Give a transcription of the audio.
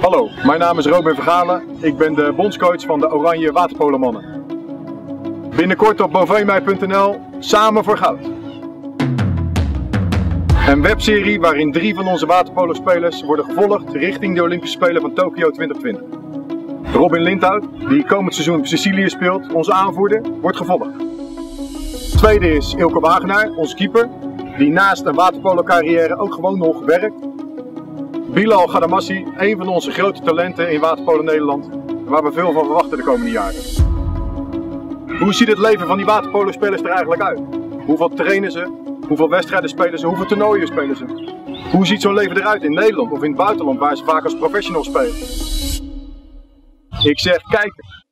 Hallo, mijn naam is Robin Vergalen. Ik ben de bondscoach van de Oranje Waterpolomannen. Binnenkort op bovemei.nl, samen voor goud. Een webserie waarin 3 van onze waterpolospelers worden gevolgd richting de Olympische Spelen van Tokio 2020. Robin Lindhout, die komend seizoen op Sicilië speelt, onze aanvoerder, wordt gevolgd. Tweede is Ilke Wagenaar, onze keeper, die naast een waterpolo-carrière ook gewoon nog werkt. Bilal Ghadamassi, een van onze grote talenten in waterpolo Nederland, waar we veel van verwachten de komende jaren. Hoe ziet het leven van die waterpolo-spelers er eigenlijk uit? Hoeveel trainen ze? Hoeveel wedstrijden spelen ze? Hoeveel toernooien spelen ze? Hoe ziet zo'n leven eruit in Nederland of in het buitenland waar ze vaak als professional spelen? Ik zeg kijken.